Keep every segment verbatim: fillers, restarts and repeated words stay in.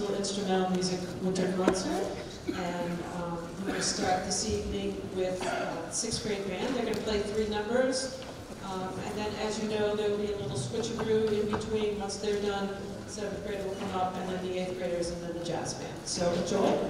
Classical Instrumental Music Winter Concert. And um, I'm going to start this evening with uh, sixth grade band. They're going to play three numbers. Um, and then, as you know, there will be a little switcheroo in between. Once they're done, the seventh grader will come up, and then the eighth graders, and then the jazz band. So enjoy.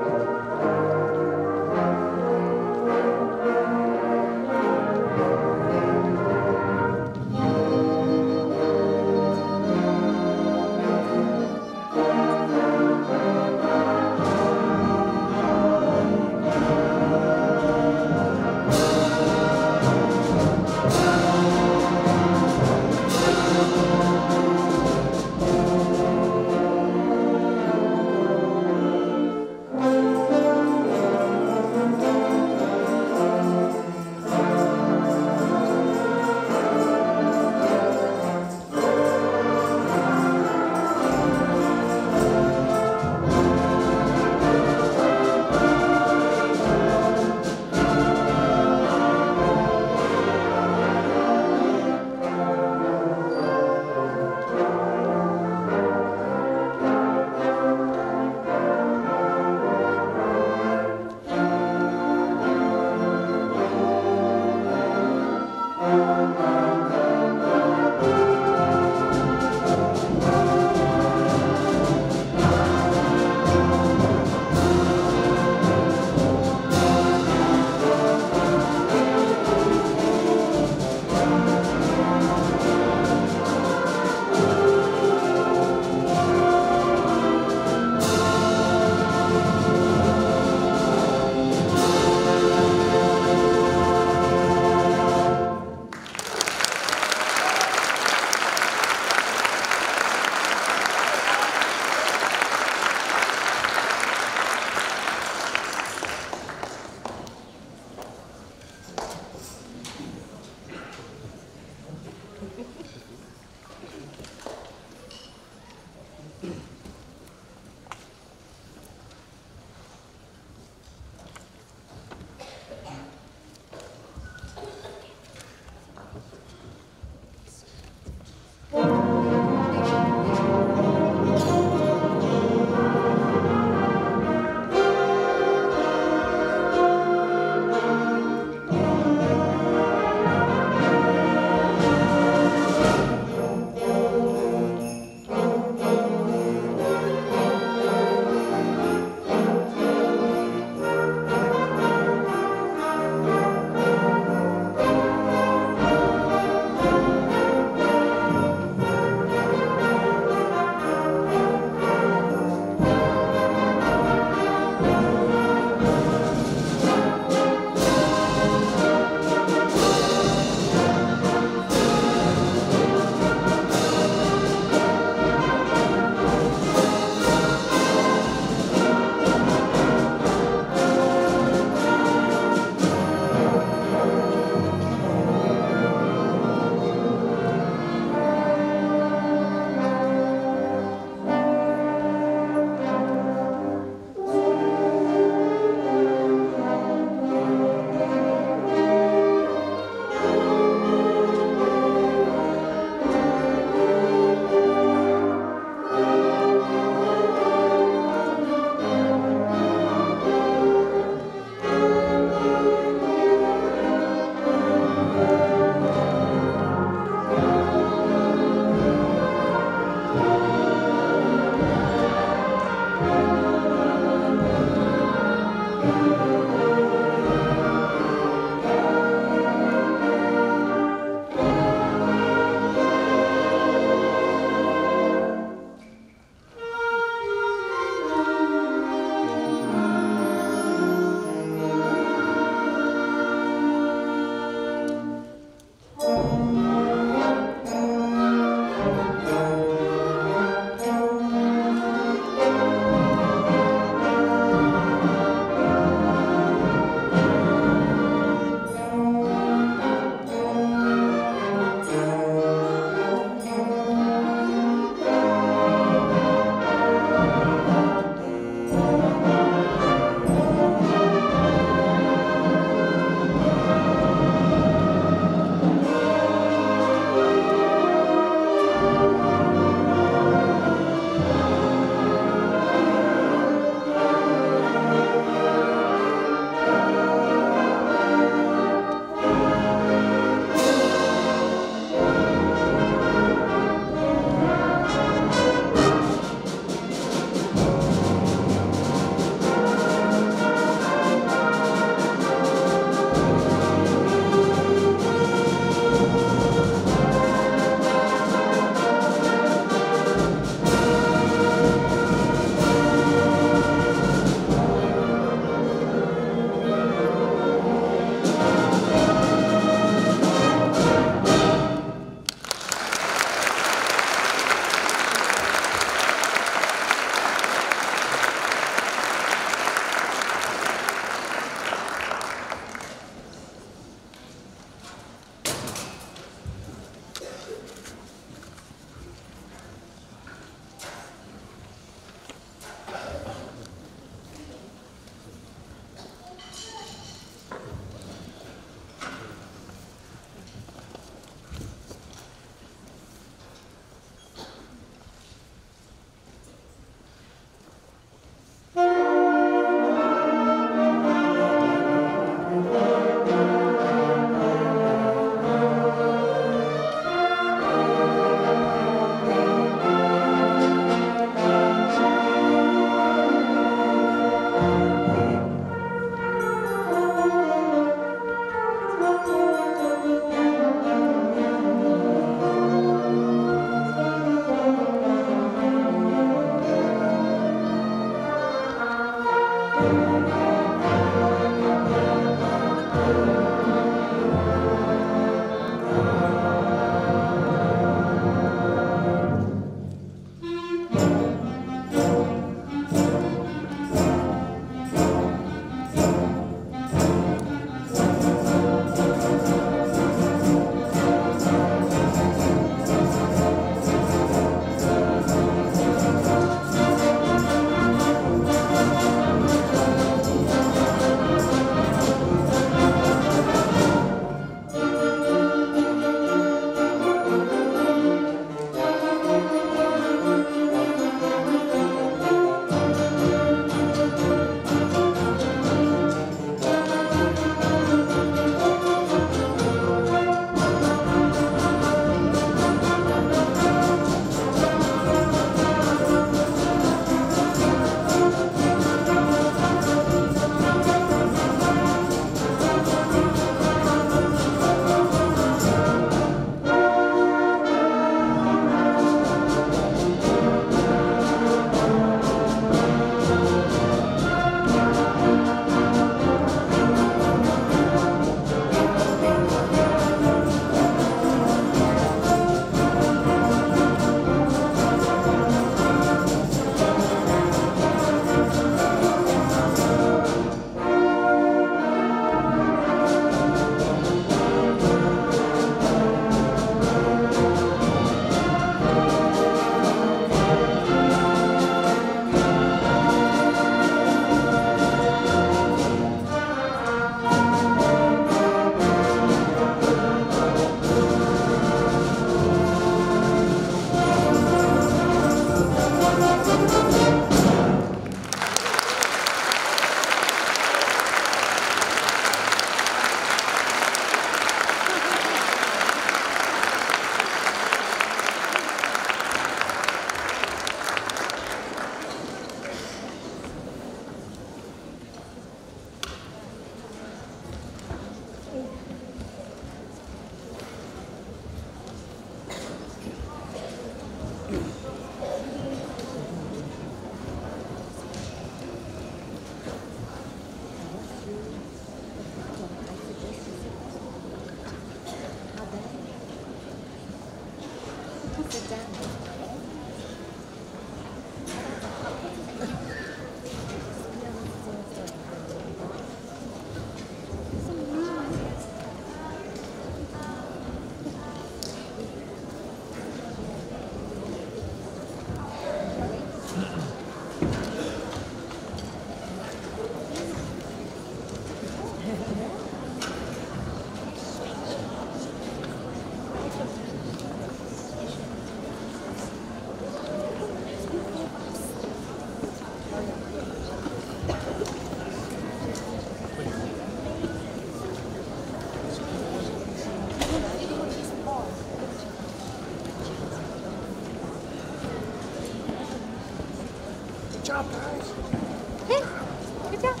job, guys. Hey, good job.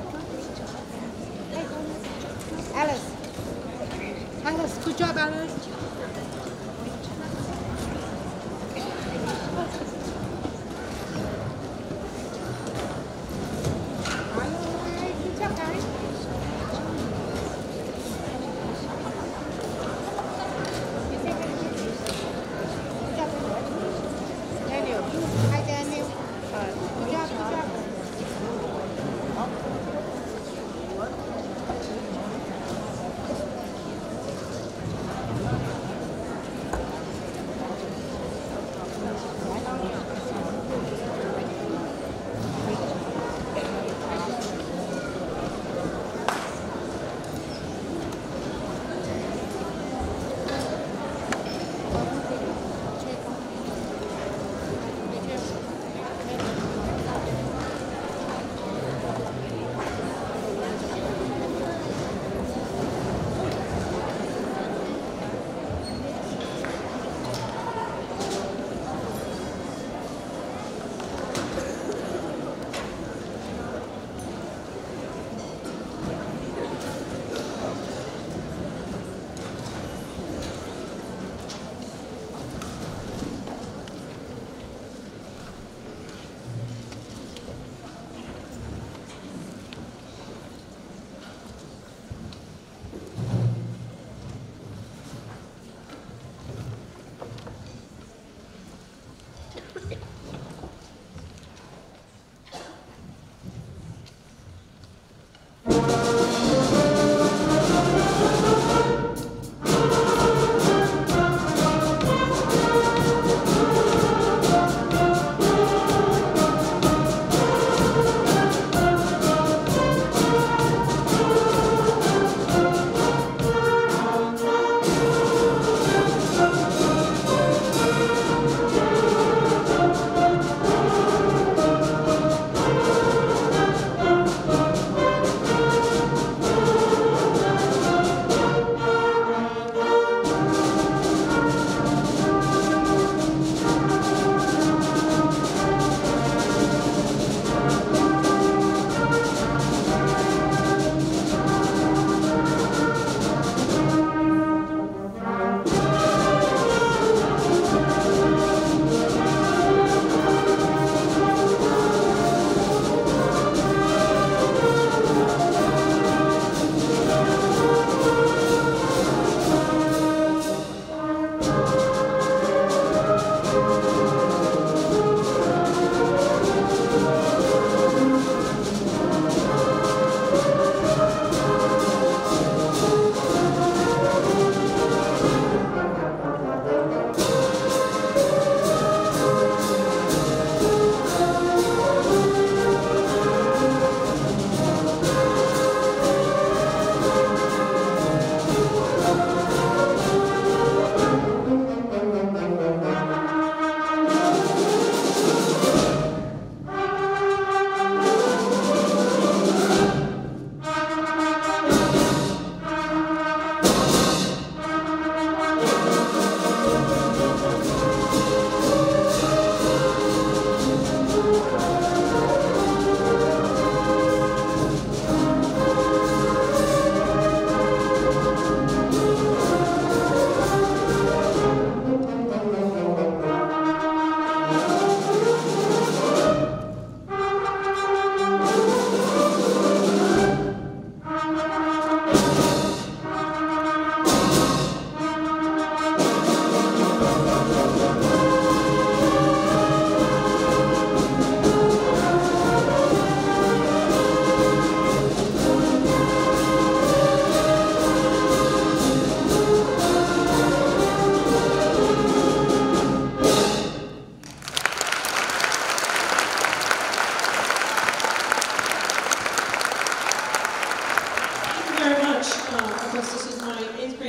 Hey, Alice. Alice, good job, Alice. Good job, guys. Daniel. Hi, Daniel. Uh, good job, good job.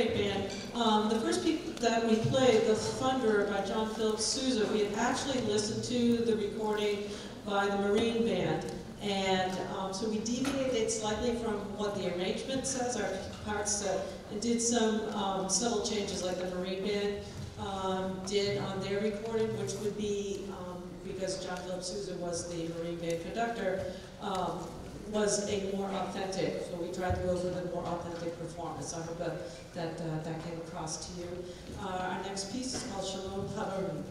grade band. Um, the first piece that we played, The Thunderer by John Philip Sousa, we had actually listened to the recording by the Marine Band. And um, so we deviated slightly from what the arrangement says, our parts said, and did some um, subtle changes like the Marine Band um, did on their recording, which would be, um, because John Philip Sousa was the Marine Band conductor, um, was a more authentic. So we tried to go for the more authentic performance. I hope that that, uh, that came across to you. Uh, our next piece is called Shalom Havarim.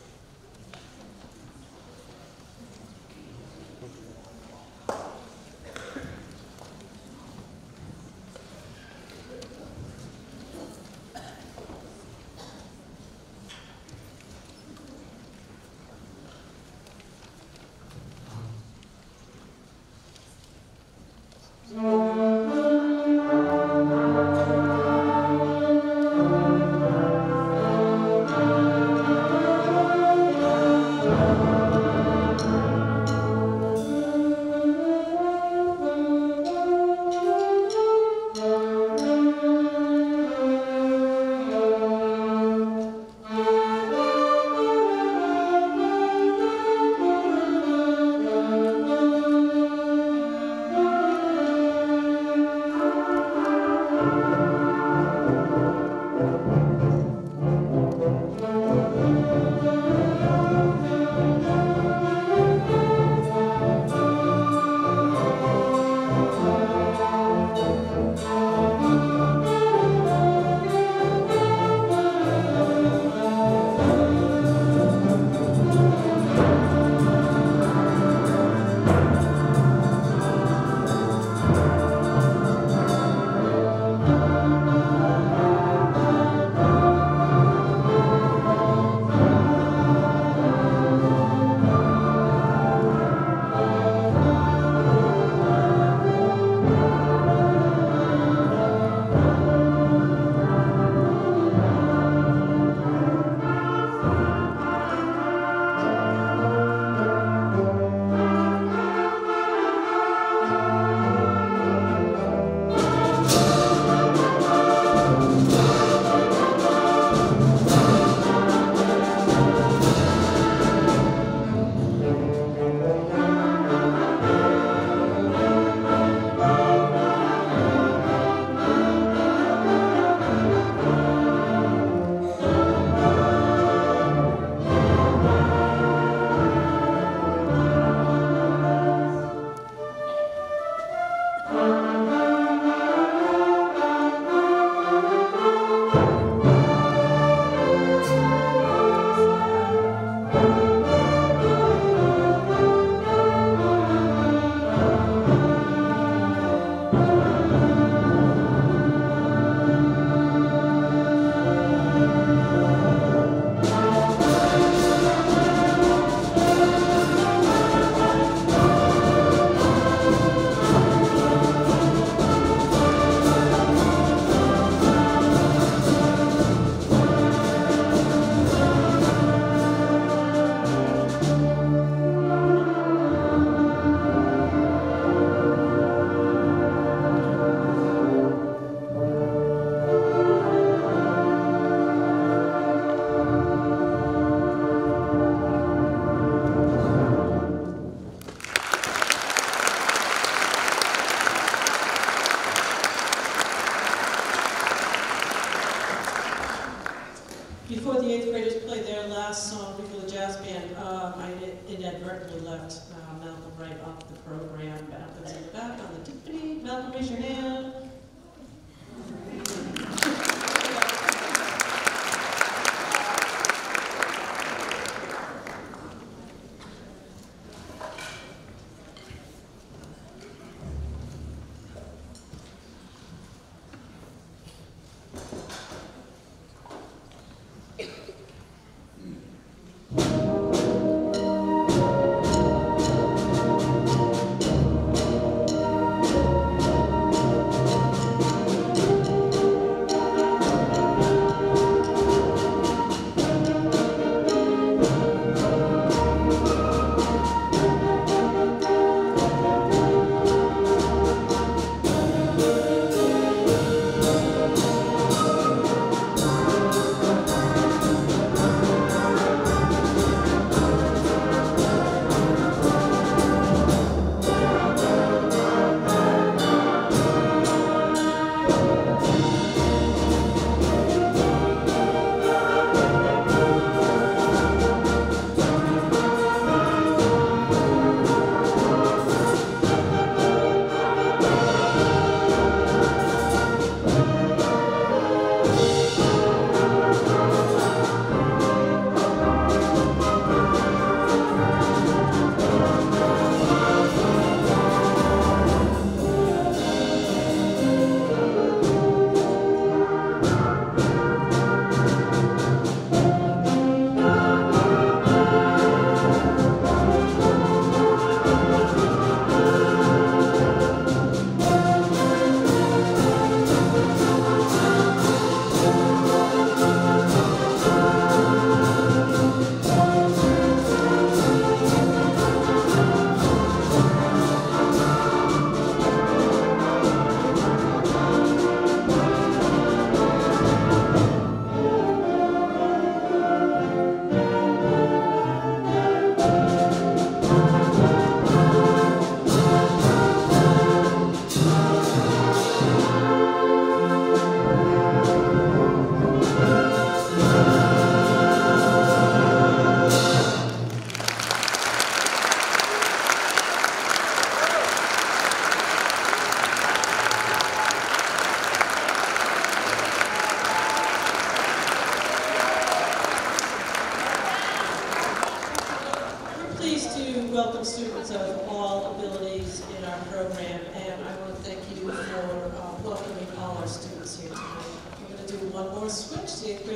Before the eighth graders played their last song before the jazz band, um, I inadvertently left uh, Malcolm right off the program. Malcolm's in the back on the timpani. Malcolm, raise your hand.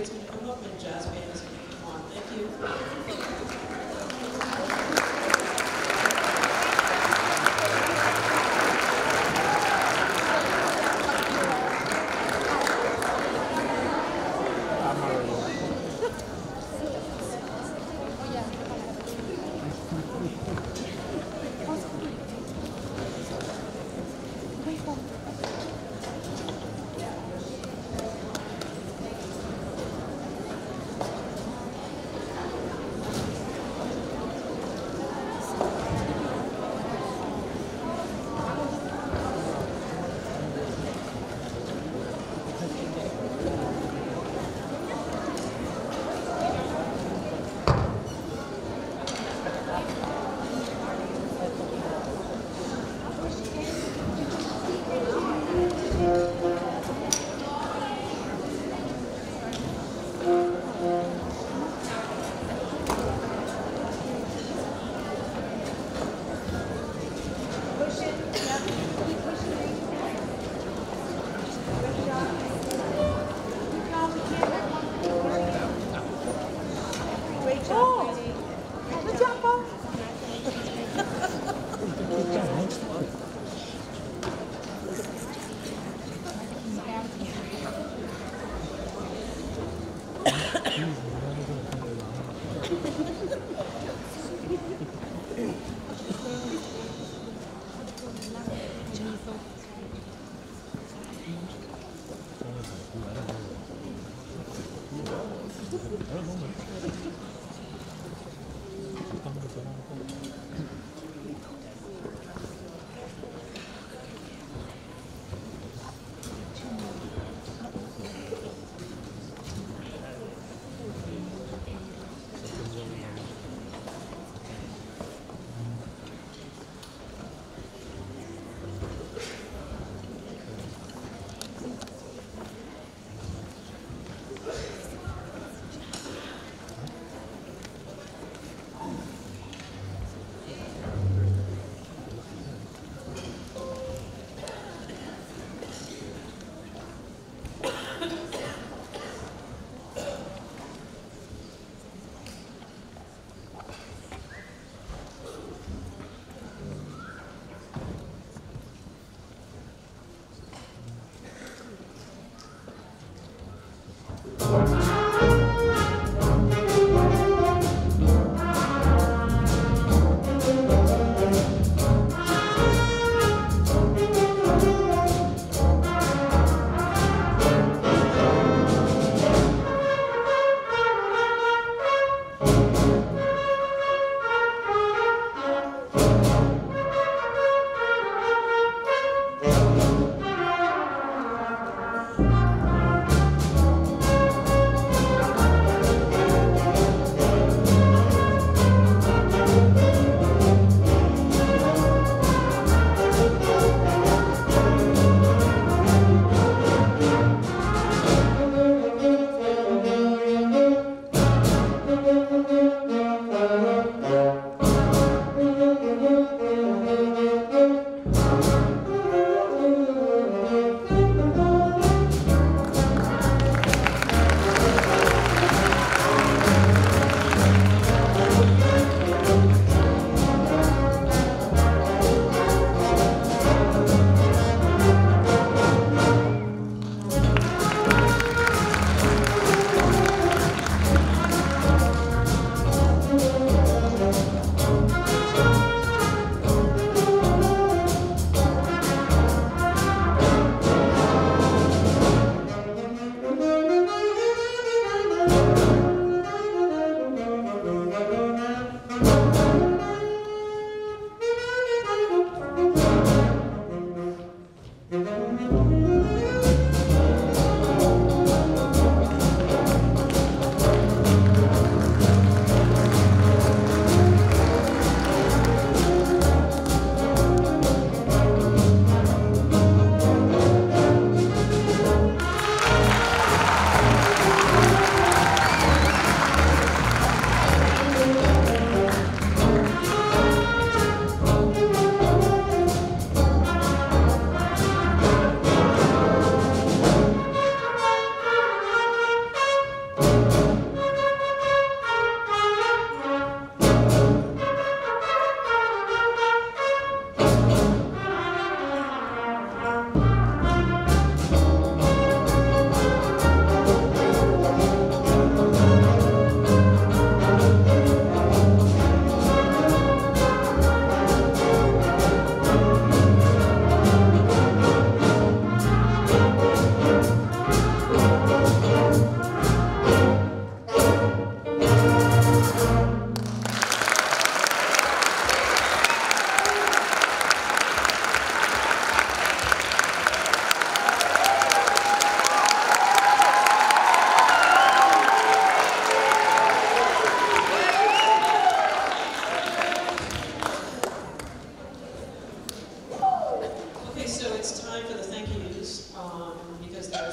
band's going to come up and jazz band is going to come on. Thank you.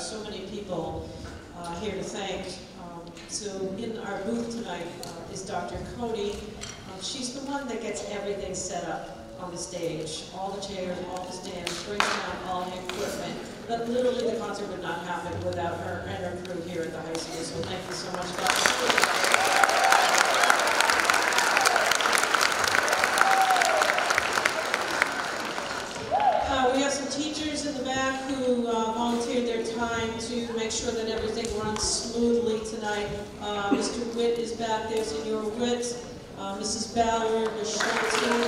have so many people uh, here to thank. Um, so in our booth tonight uh, is Doctor Cody. Um, she's the one that gets everything set up on the stage, all the chairs, all the stands, brings down all the equipment. But literally the concert would not happen without her and her crew here at the high school. So thank you so much, Doctor Cody. We have some teachers in the back who uh, volunteered their time to make sure that everything runs smoothly tonight. Uh, Mister Witt is back there, Senor Witt, uh, Missus Ballard, Miz Schulte.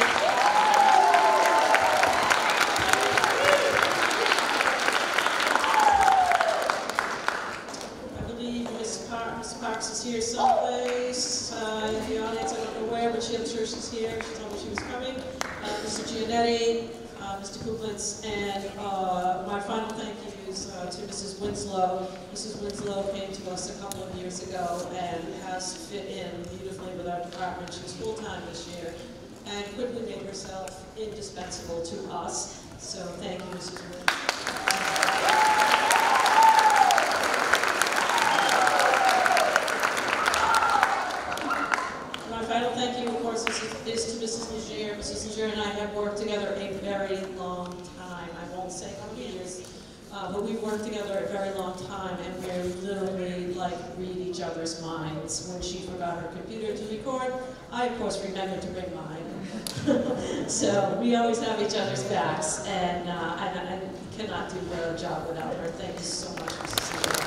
I believe Miss Par Miss Parks is here someplace uh, in the audience. I don't know where, but she, I'm sure she's here. She told me she was coming. Uh, Mister Giannetti. Uh, Mister Kuplitz, and uh, my final thank yous uh, to Missus Winslow. Missus Winslow came to us a couple of years ago and has fit in beautifully with our department. She's full-time this year and quickly made herself indispensable to us. So thank you, Missus Winslow. Thank you, of course, is to Missus Leger. Missus Leger and I have worked together a very long time. I won't say how many years, uh, but we've worked together a very long time, and we're literally like read each other's minds. When she forgot her computer to record, I of course remembered to bring mine. So we always have each other's backs, and uh, I, I cannot do a job without her. Thank you so much, Missus Leger.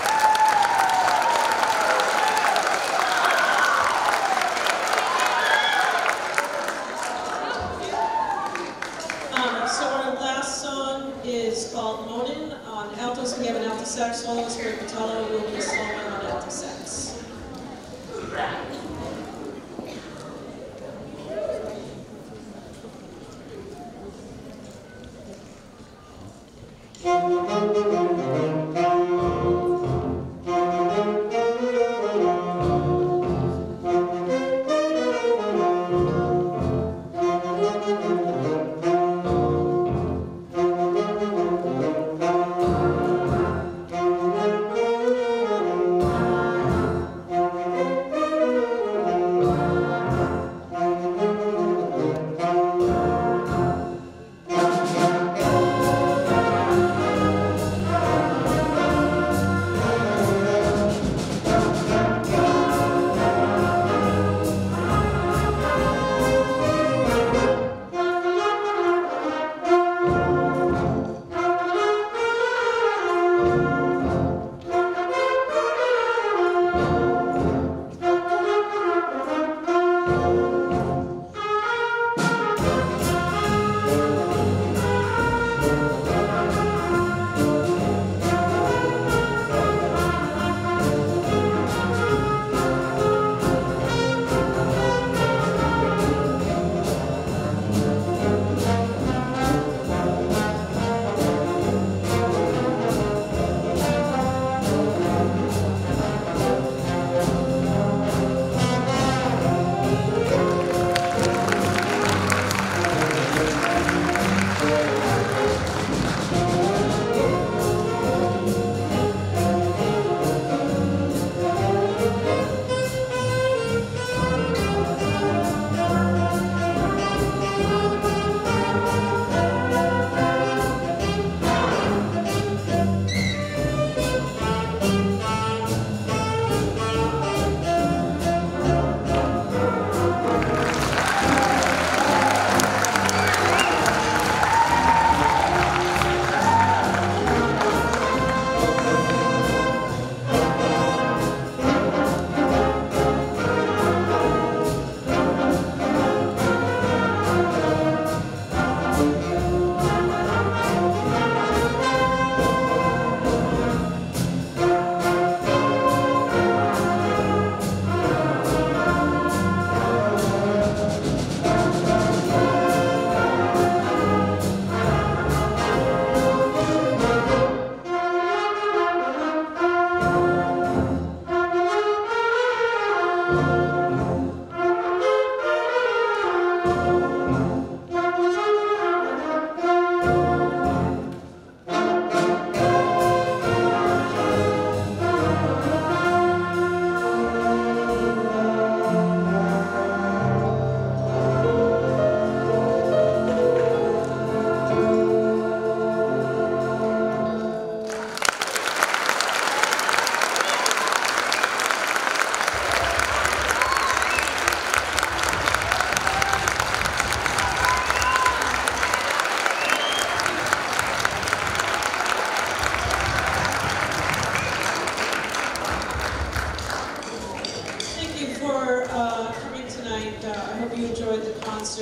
Is called Monin. On altos, we have an alto sax soloist. Greg Patello will be soloing on alto sax.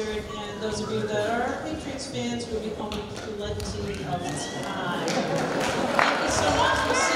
concert, and those of you that are Patriots fans will be home in plenty of time. Thank you so much.